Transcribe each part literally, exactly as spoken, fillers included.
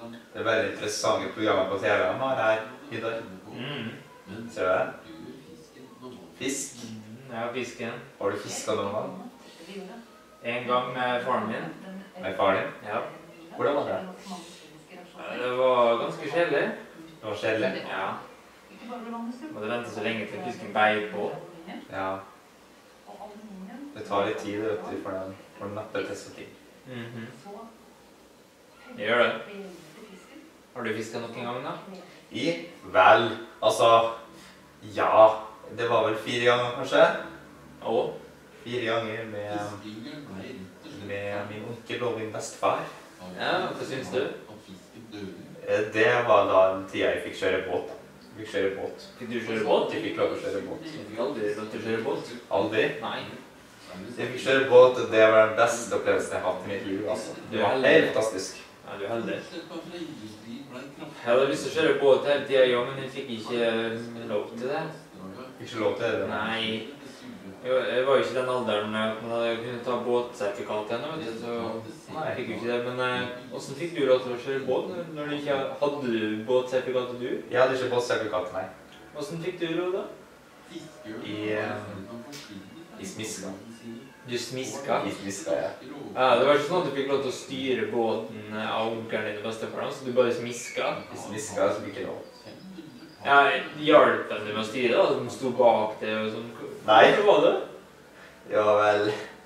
Det er veldig interessante programmer på T V han har her i dag. Mm. Ser du det? Fisk. Mm, ja, fisken. Har du fisket noen gang? En gang med faren min. Med faren din? Ja. Hvordan var det? Ja, det var ganske kjedelig. Det var kjedelig? Ja. Måtte vente så lenge til fisken beit på. Ja. Det tar litt tid, vet du, for den, for den nappe til så ting. Mhm. Det gjør det. Har du fisket noen gang da? I? Vel, altså, ja, det var vel fire ganger kanskje? Og? Fire ganger med, med min onkel og min bestefar. Ja, hva synes du? Det var da den tiden jeg fikk kjøre båt. Jeg fikk kjøre båt. Fikk du kjøre båt? Jeg fikk lov å kjøre båt. Jeg fikk aldri lov til å kjøre båt. Aldri? Nei. Jeg fikk kjøre båt, og det var den beste opplevelsen jeg har hatt i mitt liv, altså. Du Det er var heldig. helt fantastisk. Ja, du er heldig. Jeg hadde lyst til å kjøre båt hele tiden, ja, men jeg fikk ikke lov til det. Fikk ikke lov til det? Nei. Jeg jeg var jo ikke i den alderen at man hadde kunnet ta båtsertifikat ennå, vet du, så jeg fikk jo ikke det. Men eh, hvordan fikk du lov til å kjøre båt når når du ikke hadde du båtsertifikatet du? Jeg hadde ikke båtsertifikat, nei. Hvordan fikk du lov da? I, eh, i Smiska. Du smiska? I Smiska, ja. Ja, det var ikke sånn at du fikk lov til å styre båten av onkelen din og bestefaren, så du bare smiska? I Smiska så fikk jeg lov. Ja, hjalp de med å styre da? De sto bak det og sånn? Nei. Hva var det? Jeg var vel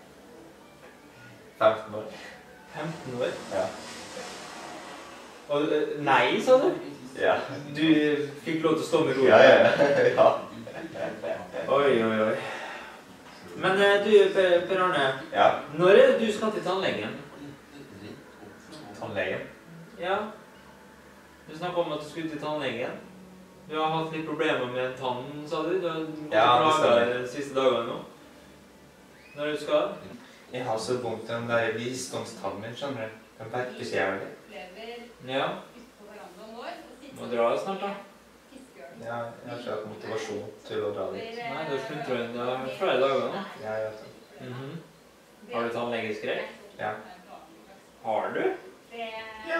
femten år. femten år? Ja. Og, eh, nei, sa du? Ja. Du fikk lov til å stå med roret? Ja, ja, ja. Oi, oi, oi. Men eh, du, Per Per Arne, Ja. når er det du skal til tannlegen? Tannlegen. Ja. Du snakket om at du skulle til tannlegen. Du har hatt litt problemer med en tann, sa du? Du har Ja, det stemmer. de siste dagene nå. Når du skal? Jeg har så vondt i den der visdomstannen min, skjønner du. Den verker så jævlig. Ja. Må dra snart da. Ja, jeg har ikke hatt motivasjon til å dra dit. Nei, du har sluttet det er flere dager nå. Ja, jeg vet det. Mhm. Har du tannlegeskrekk? Ja. Har du? Ja.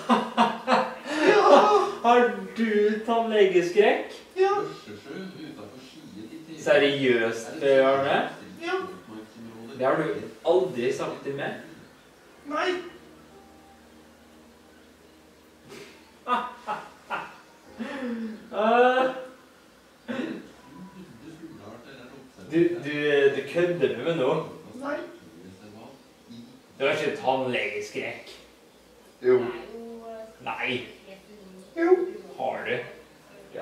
Har du tannlegeskrekk? Ja. Seriøst, Per Arne? Ja. Det har du aldri sagt til meg. Nei. Uh, du, du, du kødder med meg nå. Nei. Du har ikke tannlegeskrekk. Jo. Nei. Jo. Har du? Ja.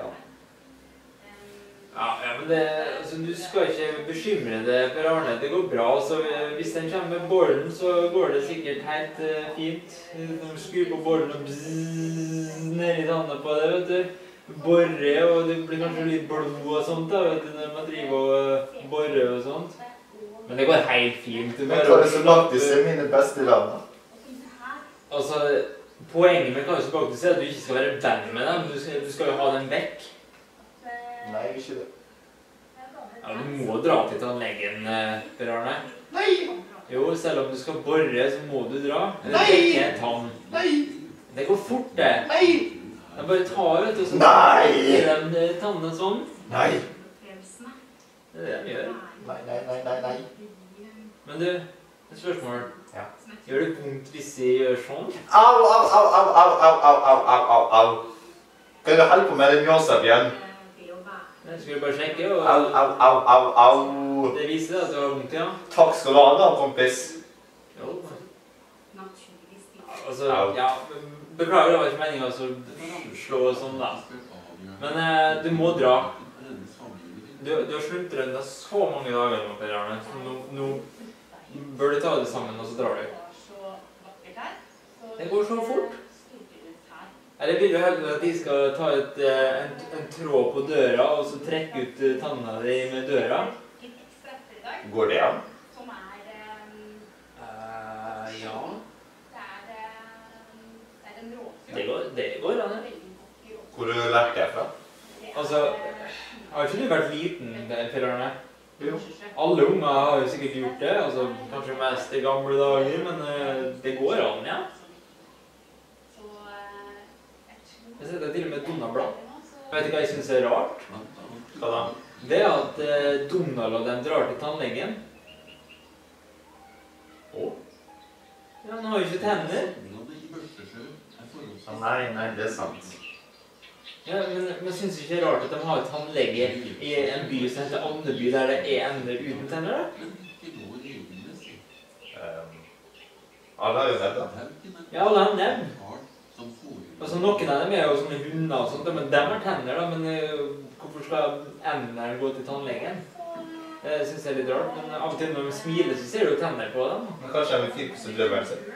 Ja, ja, men det, altså, du skal ikke bekymre deg, Per Arne. Det går bra. Altså, hvis den kommer med bollen, så går det sikkert helt uh, fint. Når du skrur på bollen og bzzz, ned i tannet på det, vet du. Borre, og det blir kanskje litt blod og sånt da, vet du, når man driver og uh, borre og sånt. Men det går helt fint. Du Men bare- hva er det som lagtes er mine beste venner? Altså, poenget med Karius Baktus er at du ikke skal være venn med dem. Du skal, du skal jo ha dem vekk. Nei, ikke det. Ja, du må dra til tannlegen, eh, Per Arne. Nei. Jo, selv om du skal borre, så må du dra. Eller Nei! trekke en tann. Nei. Det går fort, det. Nei. De bare tar, vet du, så Nei! trekker de eh, tannene sånn. Nei. Det er det de gjør. Nei, nei, nei, nei, nei. Men du, et spørsmål. Ja. Gjør det vondt hvis de gjør sånn? Au, au, au, au, au, au, au, au, au, au, au. Kan du holde på med den mjåsap igjen? Jeg skulle bare sjekke, og Au, au, au, au, au. det viser at du har vondt, ja. Takk skal du ha da, kompis. Jo. Altså, Au. ja, beklager, det var ikke meningen å slå sånn da. Men eh, du må dra. Du, du har sluttet deg så mange dager nå, Per Arne. Så Nå, nå bør du ta det sammen, og så drar du. Det går så fort. Eller vil du heller at de skal ta et, eh, en, en tråd på døra, og så trekke ut eh, tanna di med døra? Går det an? Uh, ja. Det går, det går an, ja. Hvor har du lært det fra? Altså, har ikke du vært liten, Per Arne? Jo. Alle unger har jo sikkert gjort det, altså kanskje mest i gamle dager, men uh, det går an, ja. Vet du hva jeg synes er rart? Hva da? Det er at eh, Donald og dem drar til tannlegen. Å? Ja, han har jo ikke tenner. Nei, nei, det er sant. Ja, men, men synes du ikke det er rart at de har tannlege i en by som heter Andeby, der det er ender uten tenner, da? Um, alle har jo nebb, da. Ja, alle har nebb. Altså, noen av dem er jo sånne hunder og sånt, men dem har tenner, da, men uh, hvorfor skal enderne gå til tannlegen? Det synes jeg er litt rart, men av og til når de smiler, så ser du jo tenner på dem. Men kanskje de er fyrt på seg drømmeren sin?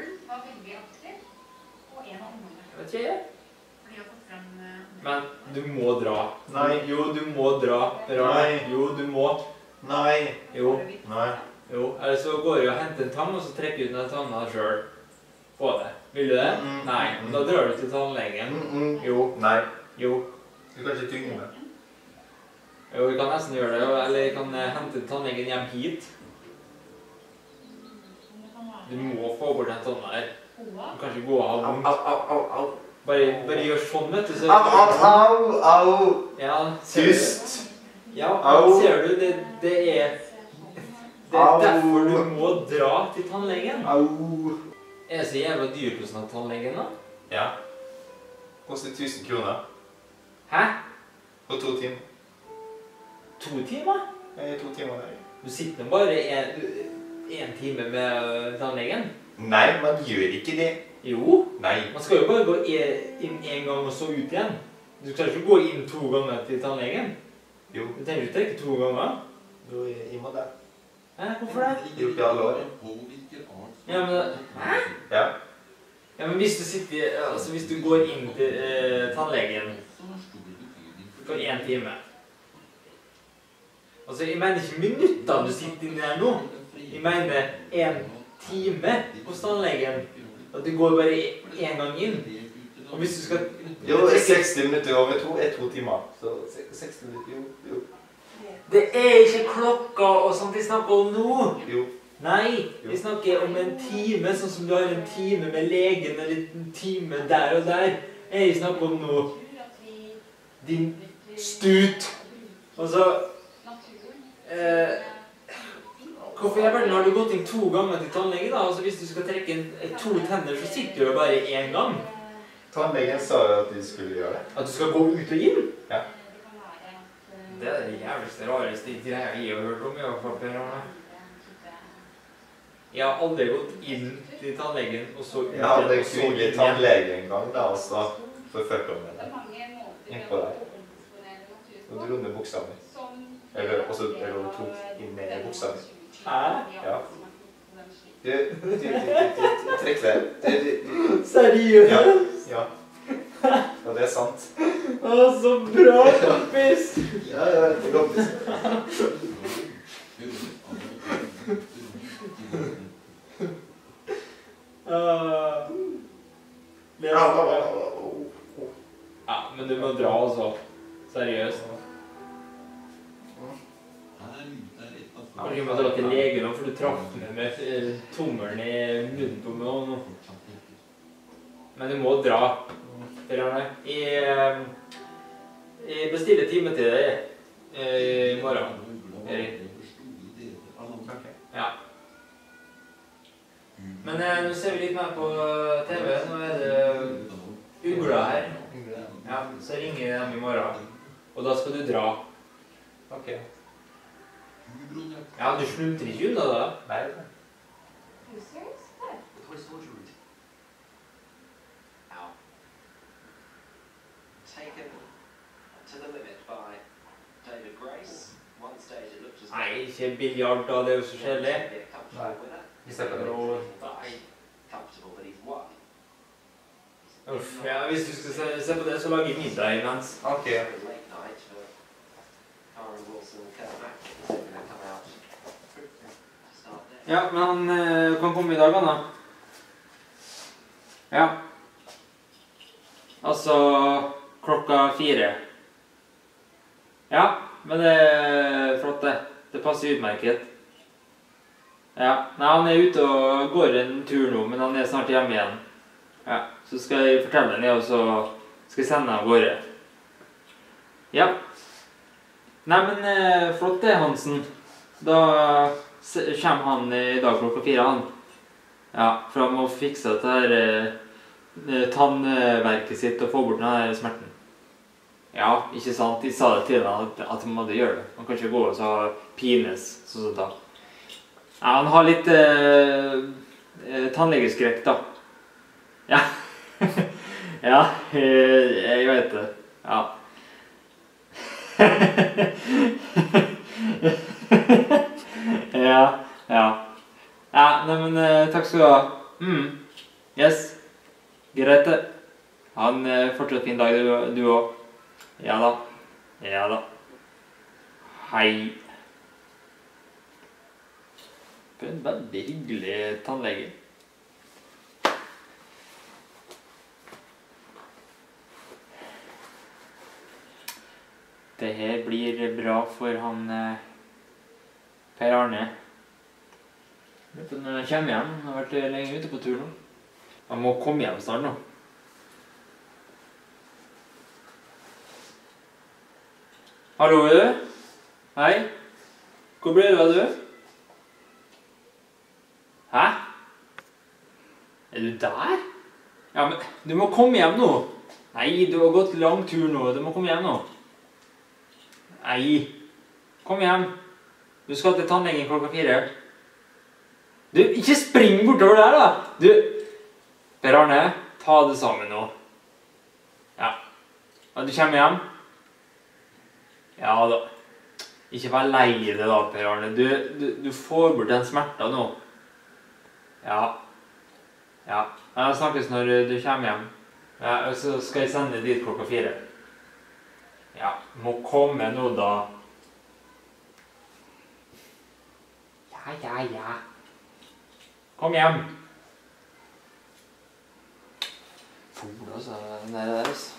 Jeg vet ikke, jeg. Men du må dra. Nei. Jo, du må dra. Nei. Jo, du må. Nei. Jo. Nei. Jo. Eller så går du og henter en tann, og så trekker du ut den tanna selv. Få det. Vil du det? Mm. Nei. Da drar du til tannlegen. Mm -mm. Jo. Nei. Jo. Du kan ikke tynge meg. Jo, vi kan nesten gjøre det. Eller vi kan hente tannlegen hjem hit. Du må få bort den tanna her. Du kan ikke gå og ha vondt. Au, au, au, au. Bare, bare gjør sånn, vet du. Så... Au, au, au, au. Ja, ser Tyst. du? Ja, Au. ser du? Det, det er... Det er Au. derfor du må dra til tannlegen. Au. Er det så jævla dyrt hos den tannlegen, da? Ja. Koster tusen kroner. Hæ? På to timer. To timer? Jeg er to timer der. Du sitter bare en, en time med tannlegen? Nei, man gjør ikke det. Jo. Nei. Man skal jo bare gå inn en gang og så ut igjen. Du skal ikke gå inn to ganger til tannlegen. Jo. Du trenger ikke trekke to ganger. Jo, jeg må det. Hæ? Hvorfor det? Det er jo ikke alle år. Ja, men... Hæ? Ja. Ja, men hvis du sitter... Altså, hvis du går inn til eh, tannlegen for en time. Altså, jeg mener ikke minutter du sitter inne her nå. Jeg mener en time hos tannlegen. At du går bare en gang inn. Og hvis du skal... Jo, seksti minutter over to er to timer. Så seksti minutter, jo, jo. Det er ikke klokka og sånt vi snakker om nå. Jo. Nei, vi snakker om en time, sånn som du har en time med legen, eller en time der og der. Jeg snakker om nå. Din stut. Og så... Eh, hvorfor i verden har du gått inn to ganger til tannlege da? Altså hvis du skal trekke en, to tenner, så sitter du bare en gang. Tannlegen sa jo at de skulle gjøre det. At du skal gå ut og inn? Ja. Det er det jævligste, rareste greia jeg har hørt om, i hvert fall, Per Arne. Jeg har aldri gått inn til tannlegen, og så ut Jeg hadde igjen, og så kun inn i igjen. tannlege en gang da, og så forførte hun med det. Innpå der. Og dro ned buksa mi. Eller også eller hun tok inn med buksa mi. Hæ? Ja. Du, du, du, du, du, trekk det. Du, du, du. Seriøst? Ja, ja. Og det er sant. Å, så bra, kompis! Ja, ja, det er godt. Uh, det er Au, au, au, au. Ja, men du må dra altså. Seriøst. Kanskje du må dra til legen nå, for du traff meg med eh, tommelen i munnen på meg nå. Men du må dra. Per Arne. Jeg, eh, jeg bestiller time til deg eh, i morgen, Erik. Ja. Men eh, nå ser vi litt mer på T V. Nå er det ugla her. Ja, så ringer jeg dem i morgen. Og da skal du dra. Ok. Ja, du slutter ikke unna da. Nei. Nei, ikke biljard da, det er jo så kjedelig. Nei. Vi ser på det. Nei. Uff, ja, hvis du skal se, se på det, så lager jeg middag imens. Ok. Ja, men han eh, kan komme i dag, han da. Ja. Altså, klokka fire. Ja, men det er flott det. Det passer utmerket. Ja, nei, han er ute og går en tur nå, men han er snart hjemme igjen. Ja, så skal jeg fortelle det, og så skal jeg sende han av gårde. Ja. Nei, men eh, flott det, Hansen. Da kommer han i dag klokka fire, han. Ja, for han må fikse dette her eh, tannverket sitt og få bort den her smerten. Ja, ikke sant? De sa det til han at, at han måtte gjøre det. Han kan ikke gå og så pines, sånn som da. Ja, han har litt eh, tannlegeskrekk, da. Ja. Ja, jeg vet det. Ja. Ja, ja. Ja, nei, men eh, takk skal du ha. Mm. Yes. Greit det. Ha en eh, fortsatt fin dag, du, du også. Ja da. Ja da. Hei. For en veldig hyggelig tannlege. Det her blir bra for han eh, Per Arne. Når han kommer hjem, han har vært lenge ute på tur nå. Han må komme hjem snart nå. Hallo, er du? Hei? Hvor ble du av, du? Hæ? Er du der? Ja, men du må komme hjem nå. Nei, du har gått lang tur nå, du må komme hjem nå. Nei, kom hjem. Du skal til tannlegen klokka fire. Du, ikke spring bortover der da. Du, Per Arne, ta det sammen nå. Ja. Og du kommer hjem? Ja da. Ikke vær lei det da, Per Arne. Du, du, du får bort den smerten nå. Ja. Ja. Jeg snakkes når du kommer hjem. Ja, og så skal jeg sende dit klokka fire. Ja, må komme nå da. Ja, ja, ja. Kom hjem. Fol, altså, den der der, altså.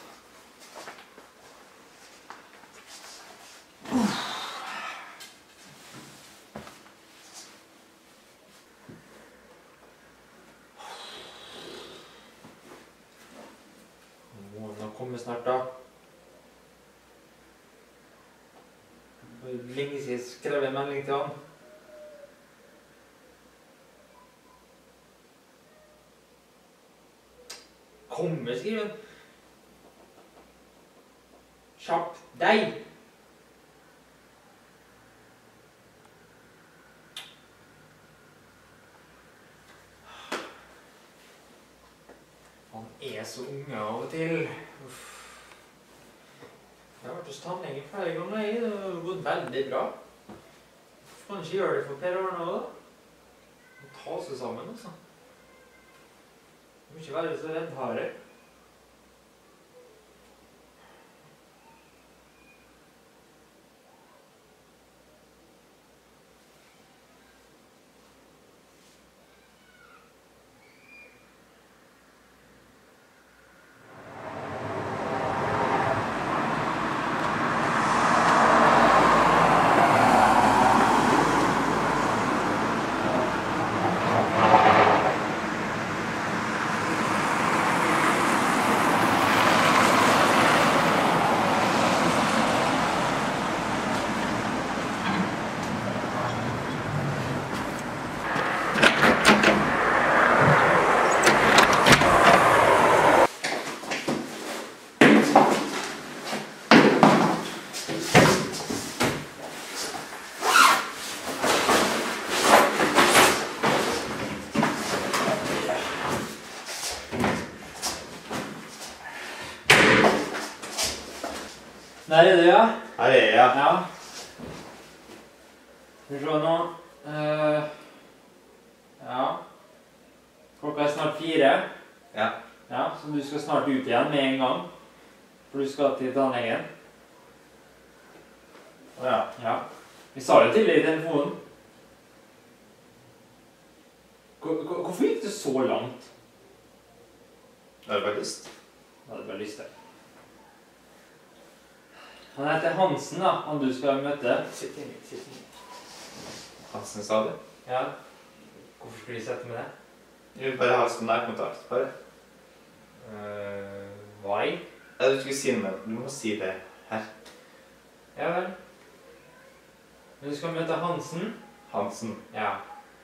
Nå kommer snart da. Lenge siden skrev en melding til han. Komme, skriver han. Kjapp deg! Han er så unge av og til. Uff. Jeg har vært hos tannlegen flere ganger, det har gått veldig bra. Hvorfor kan ikke gjøre det for Per Arne også da? Må ta seg sammen, altså. Du må ikke være så redd her. Der er det, ja. Her er jeg, ja. Ja. Skal vi se nå. Uh, ja. Klokka er snart fire. Ja. Ja, så du skal snart ut igjen med en gang. For du skal til tannlegen. Ja. Ja. Vi sa det til deg i telefonen. Hvorfor gikk det så langt? Det hadde bare lyst. Det hadde bare lyst til. Han heter Hansen da, han du skal møte. Sitt inn, sitt inn. Hansen sa det? Ja. Hvorfor skulle de sette med det? Jeg vil bare ha sånn nærkontakt, bare. Uh, why? Ja, du skulle si det, du må si det her. Ja vel. Men du skal møte Hansen? Hansen. Ja.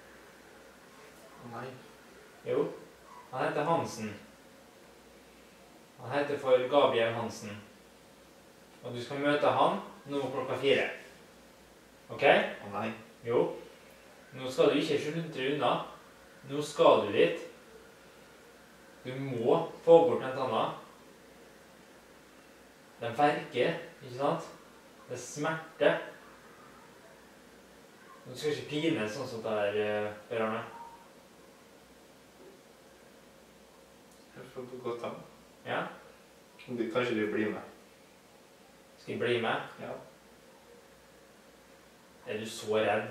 Nei. Jo. Han heter Hansen. Han heter for Gabriel Hansen. Og du skal møte han nå klokka fire. Ok? Nei. Jo. Nå skal du ikke sluntre unna. Nå skal du dit. Du må få bort den tanna. Den verker, ikke sant? Det er smerte. Du skal ikke pine sånn som det er, Per Arne. Jeg får gå ta. Ja? Kanskje du blir med. Skal jeg bli med? Ja. Er du så redd?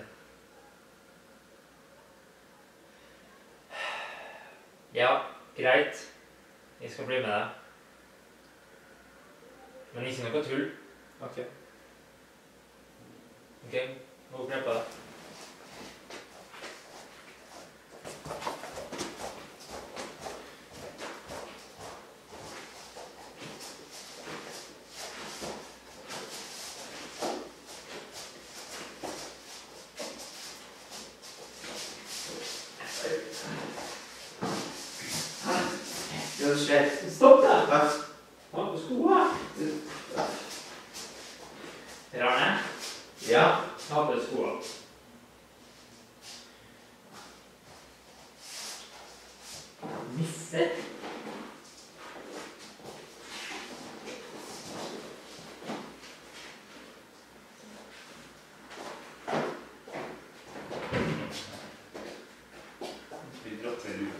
Ja, greit. Jeg skal bli med deg. Men ikke noe tull. Ok. Ok, nå åpner jeg på deg. Hva skjer? Stopp da! Hva? Ta på skoene. Per Arne? Ja. Ta på skoene. Nisse. Vi dropper du.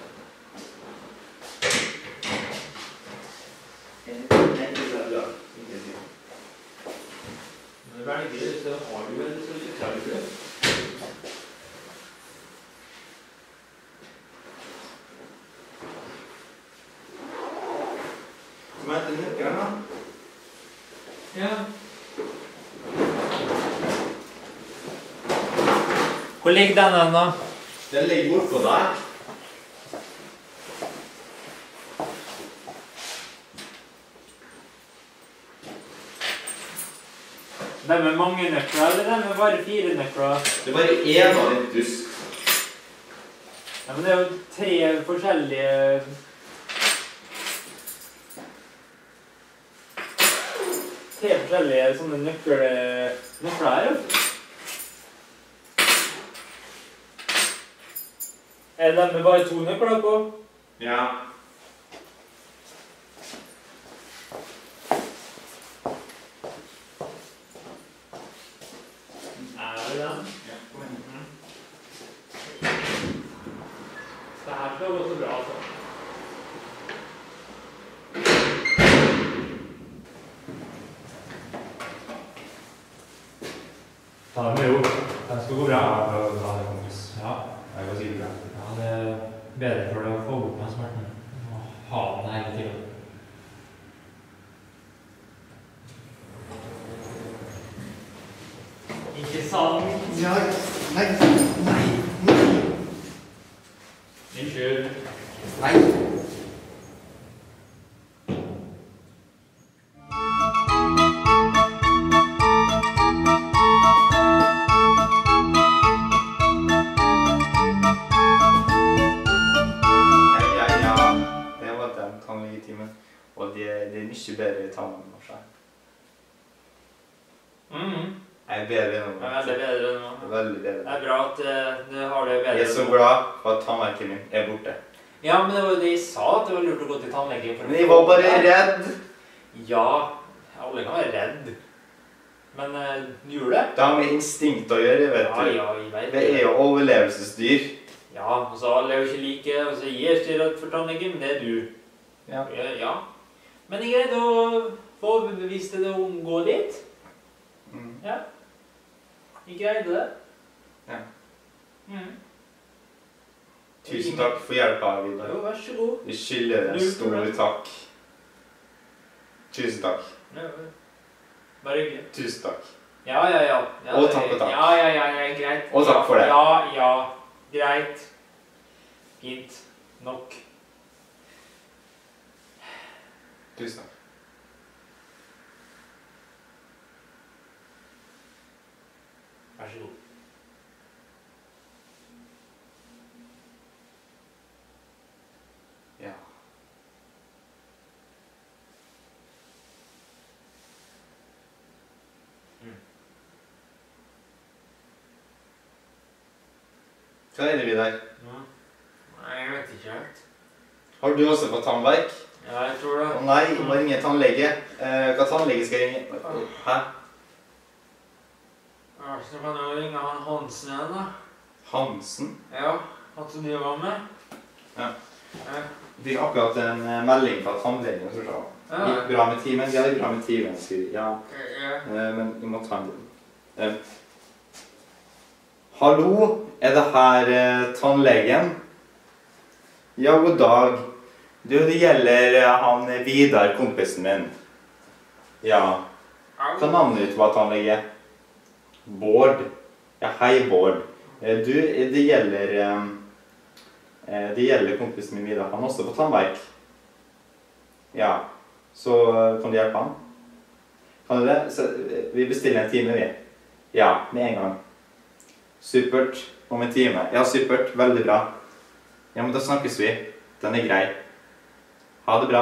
Men velger du, så har du vel, så ikke klarer du det. Kom her til nøkkelen da. Ja. Hvor ligger den da? Den ligger bortpå der. Den med mange nøkler, eller den med bare fire nøkler? Det er bare én av den dusk. Ja, men det er jo tre forskjellige... Tre forskjellige sånne nøkler... nøkler her, jo. Er det den med bare to nøkler på? Ja. Er det den? Ja, kom igjen. Det her skal gå så bra, altså. Ta den med opp. Den skal gå bra. Ja, det er kompis. Ja. Jeg går sikkert bra. Ja, det er bedre for deg å få bort med smerten. Å ha den hele tiden. Ikke sant? Ja, nei, nei, nei. Unnskyld. Nei. Og det, det er mye bedre i tannene nå, seg. Mhm. Jeg er bedre enn Det er veldig bedre nå. Veldig bedre. Det er bra at eh, du har det bedre. Jeg er så glad for at tannverken min er borte. Ja, men det var jo det jeg sa, at det var lurt å gå til tannlegen. for å Men jeg få var bare det. redd. Ja, alle kan være redd. Men eh, du gjorde det? Det har med instinkt å gjøre, vet Ja, du. ja, jeg vet Det er jo overlevelsesdyr. Ja, og så alle er jo ikke like, og så jeg er ikke redd for tannlegen, men det er du. Ja. Ja, ja. Men jeg greide å få overbevist deg om å gå dit. Mm. Ja. Jeg greide det. Ja. Mm. Tusen takk for hjelpa, Vidar. Jo, vær så god. Vi skylder deg en stor takk. Tusen takk. Ja, bare hyggelig. Tusen takk. Ja, ja, ja. ja Og takk og takk. Ja, ja, ja, ja, greit. Og takk for det. Ja, ja, greit. Fint. Nok. Tusen takk. Vær så god. Ja. Mm. Hva er det vi der? Ja. Nei, jeg vet ikke helt. Har du også fått tannverk? Ja, jeg tror det. Å nei, jeg må ringe tannlege. Eh, hva tannlege skal jeg ringe? Hæ? Ja, så kan jeg ringe han Hansen igjen da. Hansen? Ja, han som de var med. Ja. Ja. Jeg fikk akkurat en eh, melding fra tannlegen som sa Ja. gikk bra med timen. Ja, det gikk bra med timen, sier de. Ja, Ja. eh, men vi må ta en tid. Eh. Hallo, er det her eh, tannlegen? Ja, god dag. Du, det gjelder eh, han Vidar, kompisen min. Ja. Hva navnet ditt var, tannlege? Bård. Ja, hei, Bård. Eh, du, det gjelder... Eh, eh, det gjelder kompisen min Vidar. Han har også fått tannverk. Ja. Så eh, kan du hjelpe han? Kan du det? Så, eh, vi bestiller en time, vi. Ja, med en gang. Supert. Om en time. Ja, supert. Veldig bra. Ja, men da snakkes vi. Den er grei. Ha det bra.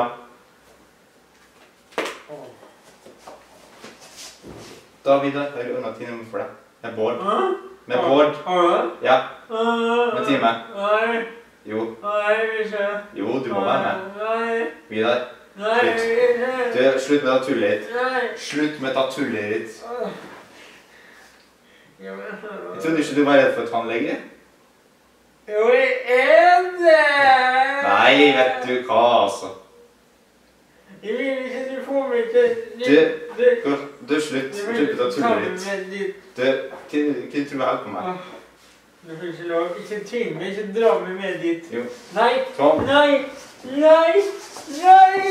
Da, Vidar, jeg har unna time for deg. Med Bård. Med Bård. Har du det? Ja, med time. Nei. Jo. Nei, ikke. Jo, du må være med. Nei. Vidar. Nei, ikke. Du, slutt med å tulle litt. Nei. Slutt med å tulle litt. Ja, men... Jeg trodde ikke du var redd for tannlege. Jo, jeg er det! Nei, vet du hva, altså. Jeg vil ikke du får meg til... Du, du, du slutt. Slutt med å tulle litt. litt. Du, hva hva tror du hjelper meg? Du får ikke lov. Ikke tving meg, ikke dra meg med dit. Jo. Nei, Tom. nei, nei, nei!